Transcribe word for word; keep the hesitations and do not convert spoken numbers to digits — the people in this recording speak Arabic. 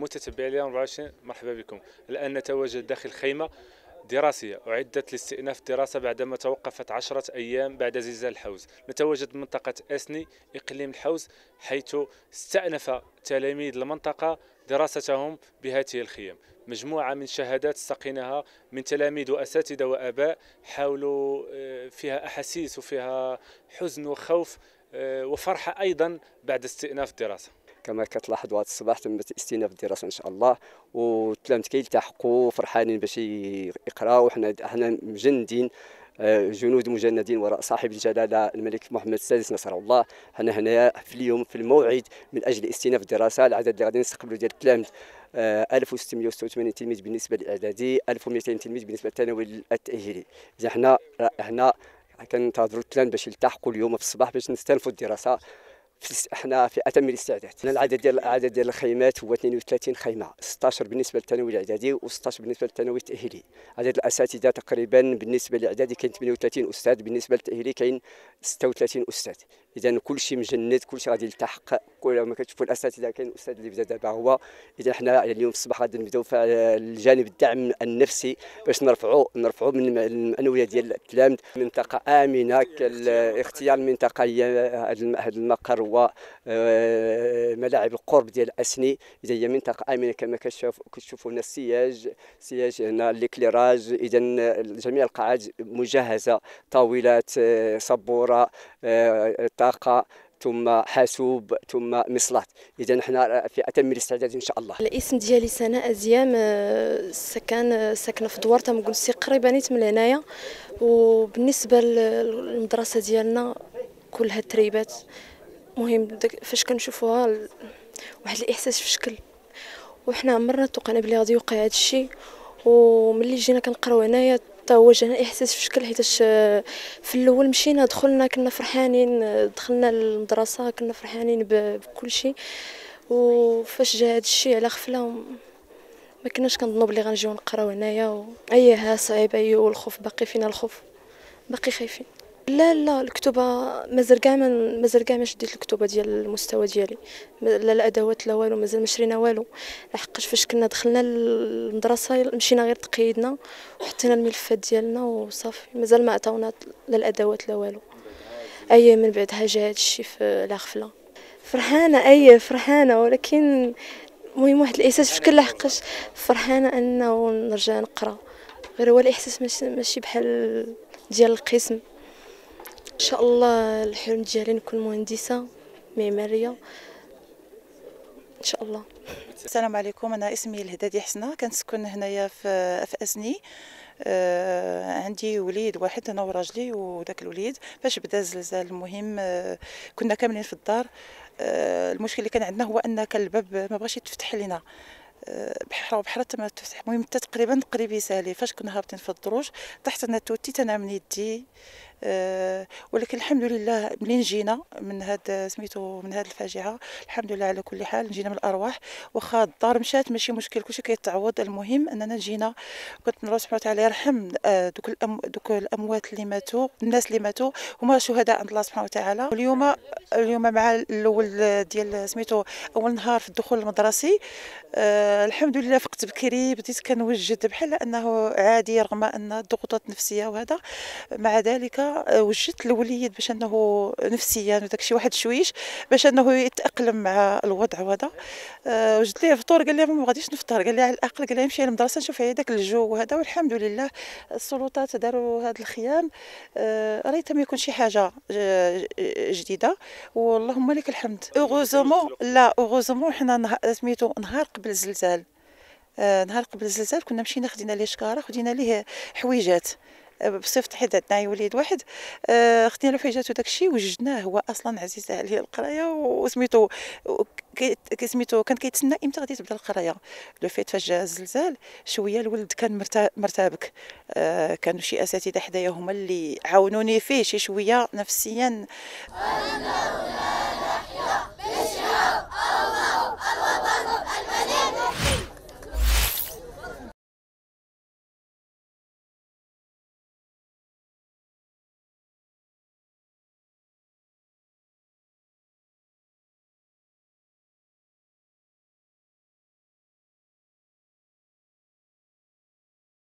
متتبعي اليوم أربعة وعشرين، مرحبا بكم. الآن نتواجد داخل خيمة دراسية أعدت لاستئناف الدراسة بعدما توقفت عشرة أيام بعد زلزال الحوز. نتواجد منطقة أسني إقليم الحوز، حيث استأنف تلاميذ المنطقة دراستهم بهذه الخيم. مجموعة من شهادات استقيناها من تلاميذ وأساتذة وآباء حاولوا فيها أحاسيس وفيها حزن وخوف وفرحة أيضا بعد استئناف الدراسة. كما كتلاحظوا هذا الصباح تم استئناف الدراسه ان شاء الله، والتلاميذ كيلتحقوا فرحانين باش يقراوا. حنا حنا مجندين، جنود مجندين وراء صاحب الجلاله الملك محمد السادس نصره الله. حنا هنا في اليوم في الموعد من اجل استئناف الدراسه. العدد اللي غادي نستقبلوا ديال التلاميذ ألف وستمائة وستة وثمانين تلميذ بالنسبه للاعدادي، ألف ومئتين تلميذ بالنسبه للثانوي التاهيلي. اذا حنا هنا كننتظروا التلاميذ باش يلتحقوا اليوم في الصباح باش نستأنفوا الدراسه. احنا في اتم الاستعداد. العدد ديال العدد ديال الخيمات هو اثنين وثلاثين خيمه، ستة عشر بالنسبه للثانوي الاعدادي و16 بالنسبه للثانوي التاهيلي. عدد الاساتذه تقريبا بالنسبه للاعدادي كاين ثمانية وثلاثين استاذ، بالنسبه للتاهيلي كاين ستة وثلاثين استاذ. اذا كل شيء مجند، كل شيء غادي يلتحق. كل ما كتشوفوا الاساتذه كاين استاذ اللي بدا دابا هو. اذا حنا اليوم في الصباح غادي نبداو في الجانب الدعم النفسي باش نرفعوا نرفعوا من المعنويه ديال التلاميذ. منطقه امنه، اختيار المنطقه هي هذا المقر هو ملاعب القرب ديال اسني. اذا هي منطقه امنه كما كتشوفوا هنا السياج سياج هنا ليكليراج. اذا جميع القاعات مجهزه، طاولات، سبوره، طاقه، ثم حاسوب، ثم مصلات. اذا نحن في اتم الاستعداد ان شاء الله. الاسم ديالي سناء ازيام، سكان ساكنه في دوار تمقنسي قريبه نيت من هنايا. وبالنسبه للمدرسه ديالنا كلها تريبات. مهم فاش كنشوفوها واحد الاحساس في شكل، وحنا عمرنا توقعنا بلي غادي يوقع هذا الشيء. وملي جينا كنقراو هنايا حتى هو جانا احساس في شكل، حيتاش في الاول مشينا دخلنا كنا فرحانين، دخلنا للمدرسه كنا فرحانين بكل شيء. وفاش جا هذا الشيء على غفله ما كناش كنظنوا بلي غنجيو نقراو هنايا. ايها صعيب، ايوا الخوف باقي فينا، الخوف باقي خايفين. لا لا الكتوبه مازال كاع مازال كاع ما شديت الكتوبه ديال المستوى ديالي، لا الادوات لا والو، مازال ما شرينا والو. لحقاش فاش كنا دخلنا للمدرسه مشينا غير تقيدنا وحطينا الملفات ديالنا وصافي، مازال ما عطاونا لا الادوات لا والو. اي من بعدها جا هذا الشيء في الغفله. فرحانه، اي فرحانه، ولكن المهم واحد الاحساس في شكل، لحقاش فرحانه انه نرجع نقرا، غير هو الاحساس ماشي بحال ديال القسم. ان شاء الله الحلم ديالي نكون مهندسه معماريه ان شاء الله. السلام عليكم، انا اسمي الهدادي حسنه، كنسكن هنايا في في اسني. آه عندي وليد واحد انا وراجلي، وداك الوليد فاش بدا الزلزال المهم آه كنا كاملين في الدار. آه المشكل اللي كان عندنا هو ان كان الباب ما بغاش يتفتح لينا، بحر وبحر تما تفتح. المهم حتى تقريبا قريب يسالي فاش كنا هابطين في الدروج طحت انا توتي انا من يدي. أه ولكن الحمد لله منين جينا من هاد سميتو من هاد الفاجعه الحمد لله على كل حال جينا من الارواح. واخا الدار مشات ماشي مشكل، كلشي كيتعوض. المهم اننا جينا، كنت الله سبحانه وتعالى يرحم دوك الأم دوك الاموات اللي ماتوا، الناس اللي ماتوا هما شهداء عند الله سبحانه وتعالى. اليوم اليوم مع الاول ديال سميتو اول نهار في الدخول المدرسي أه الحمد لله فقت بكري، بديت كنوجد بحال انه عادي رغم ان الضغوطات النفسيه وهذا. مع ذلك وجدت الوليد باش انه نفسيا وداك الشيء واحد شويش باش انه يتاقلم مع الوضع وهذا. أه وجدت ليه فطور، قال لي ما غاديش نفطر، قال لي على الاقل قال لي نمشي للمدرسه نشوف هذاك الجو وهذا. والحمد لله السلطات داروا هذا الخيام. أه ريت ما يكون شي حاجه جديده واللهم لك الحمد. اوغوزومون لا اوغوزومون حنا سميتو نهار قبل الزلزال، أه نهار قبل الزلزال كنا مشينا خدينا ليه شكاره، خدينا ليه حويجات بصيفط حيت عندنا وليد واحد. آه خدينا له حاجات وداك الشيء وجدناه. هو اصلا عزيز عليه القرايه وسميتو سميتو كان كيتسنى امتى غادي تبدا القرايه. لو فيت فاش جا الزلزال شويه الولد كان مرتبك. آه كانوا شي اساتذه حدايا هما اللي عاونوني فيه شي شويه نفسيا.